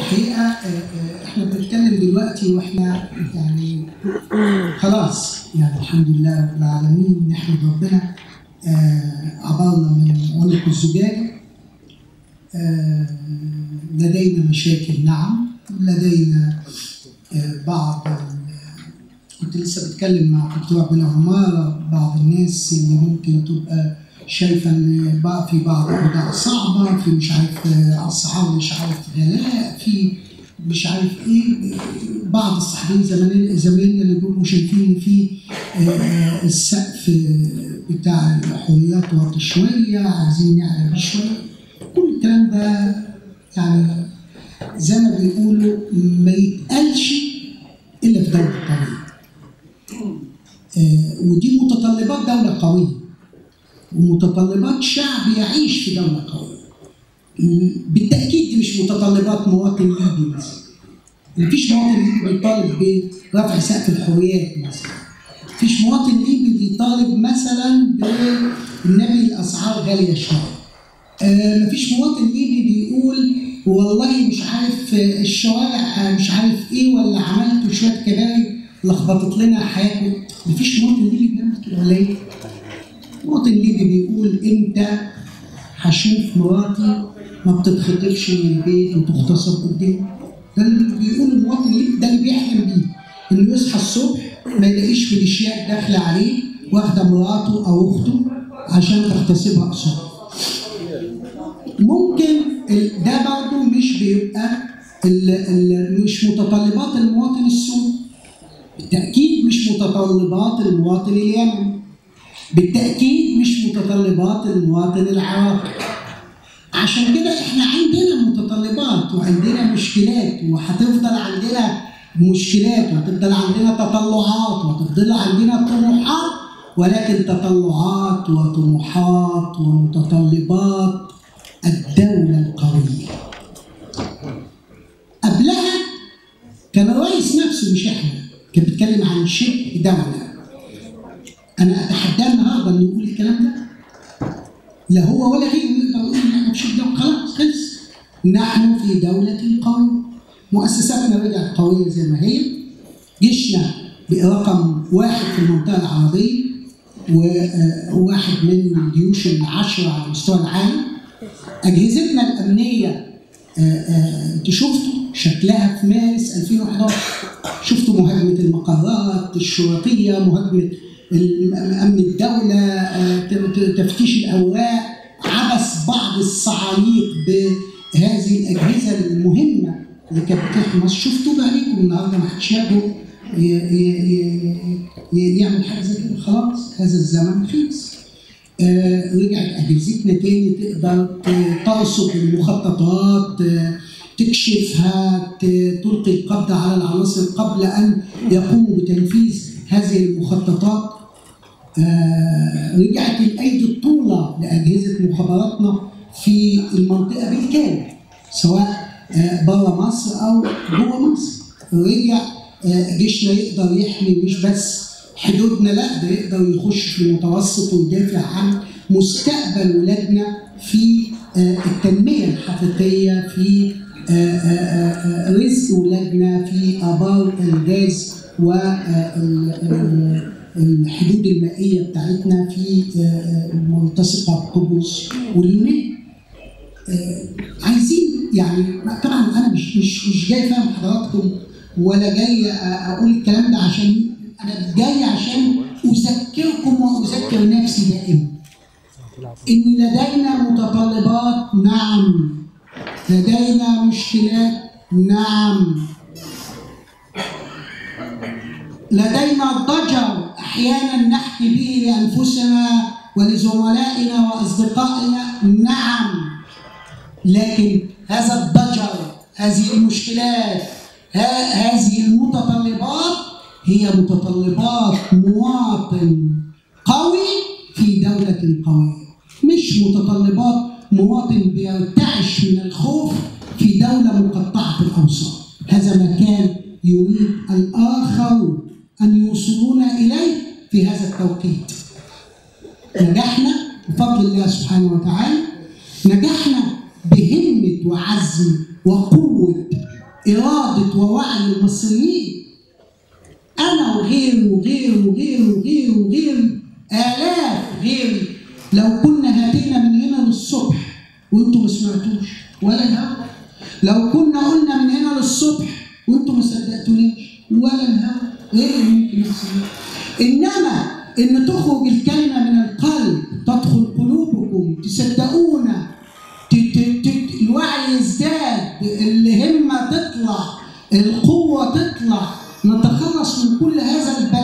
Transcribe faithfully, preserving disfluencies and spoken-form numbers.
الحقيقه احنا بنتكلم دلوقتي واحنا يعني خلاص يعني الحمد لله رب العالمين، نحمد ربنا عبرنا من عنق الزجاجه. لدينا مشاكل، نعم، لدينا بعض، كنت لسه بتكلم مع دكتور عبد العمارة، بعض الناس اللي ممكن تبقى شايفه ان بقى في بعض الاوضاع صعبه، في مش عارف اسعار، مش عارف غلاء، في مش عارف ايه، بعض الصحفيين زمان زمايلنا اللي بيبقوا شايفين في السقف بتاع الحريات واطي شويه، عايزين نعلى بيه شويه. كل الكلام ده يعني زي ما بيقولوا ما يتقالش الا في دوله قويه. ودي متطلبات دوله قويه ومتطلبات شعب يعيش في دولة قوية. بالتأكيد دي مش متطلبات مواطن ليبي مثلا. مفيش مواطن ليبي بيطالب برفع سقف الحريات مثلا. مفيش مواطن ليبي بيطالب مثلا بالنبي الأسعار غالية شوية. آه مفيش مواطن ليبي بيقول والله مش عارف الشوارع مش عارف ايه، ولا عملتوا شوية كباري لخبطت لنا حياتنا. مفيش مواطن ليبي بيعمل كده ولا ايه؟ المواطن الليبي بيقول امتى هشوف مراتي ما بتتخطفش من البيت وتغتصب قدامي. ده اللي بيقول المواطن الليبي، ده اللي بيحلم بيه، انه يصحى الصبح ما يلاقيش ميليشيات داخله عليه واخده مراته او اخته عشان تغتصبها قصاده. ممكن ده برضه مش بيبقى ال ال مش متطلبات المواطن السوري. بالتاكيد مش متطلبات المواطن اليمني. بالتأكيد مش متطلبات المواطن العراقي. عشان كده احنا عندنا متطلبات وعندنا مشكلات، وهتفضل عندنا مشكلات، وهتفضل عندنا تطلعات، وهتفضل عندنا طموحات، ولكن تطلعات وطموحات ومتطلبات الدولة القوية. قبلها كان الرئيس نفسه مش احنا، كان بيتكلم عن شبه دولة. أنا أتحداه النهارده إنه يقول الكلام ده. لا هو ولا غيره يقدر يقول إن إحنا مش في دولة، خلاص خلص. نحن في دولة قوية. مؤسساتنا رجعت قوية زي ما هي. جيشنا برقم واحد في المنطقة العربية، وواحد من الجيوش العشرة على مستوى العالم. أجهزتنا الأمنية أنتوا شفتوا شكلها في مارس ألفين وأحد عشر. شفتوا مهاجمة المقرات الشرطية، مهاجمة أمن الدولة، تفتيش الأوراق، عبث بعض الصعاليق بهذه الأجهزة المهمة اللي كانت بتحمي مصر. شفتوا بعينكم النهارده ما حدش يقدر يعمل حاجة زي كده. خلاص هذا الزمن خلص. آه رجعت أجهزتنا تاني تقدر ترصد المخططات، تكشفها، تلقي القبض على العناصر قبل أن يقوموا بتنفيذ هذه المخططات. آه رجعت الأيدي الطولة لأجهزة مخابراتنا في المنطقة بالكامل، سواء آه بره مصر أو جوه مصر. رجع آه جيشنا يقدر يحمي مش بس حدودنا، لا ده يقدر يخش في المتوسط ويدافع عن مستقبل ولادنا في آه التنمية الحقيقية، في آه آه رزق ولادنا، في آبار الغاز والحدود المائية بتاعتنا في الملتصقة بقبرص واليونان. عايزين يعني طبعا أنا مش مش مش جاي فاهم حضراتكم، ولا جاي أقول الكلام ده عشان أنا جاي عشان أذكركم وأذكر نفسي دائما إن لدينا متطلبات، نعم، لدينا مشكلات، نعم، لدينا ضجر أحيانا نحكي به لأنفسنا ولزملائنا وأصدقائنا، نعم، لكن هذا الضجر، هذه المشكلات، هذه المتطلبات هي متطلبات مواطن قوي في دولة قوية، مش متطلبات مواطن بيرتعش من الخوف في دولة مقطعة الأوساط. هذا ما كان يريد الآخر أن يوصلون إليه في هذا التوقيت. نجحنا بفضل الله سبحانه وتعالى، نجحنا بهمة وعزم وقوة إرادة ووعي المصريين. أنا وغيري وغيري وغيري وغيري وغيري آلاف غيري لو كنا هدينا من هنا للصبح وأنتم ما سمعتوش ولا الهوا، لو كنا قلنا من هنا للصبح وأنتم ما صدقتونيش ولا الهوا، إيه اللي ممكن يحصل؟ إنما إن تخرج الكلمة من القلب تدخل قلوبكم، تصدقونا، الوعي يزداد، الهمة تطلع، القوة تطلع، نتخلص من كل هذا البلاء.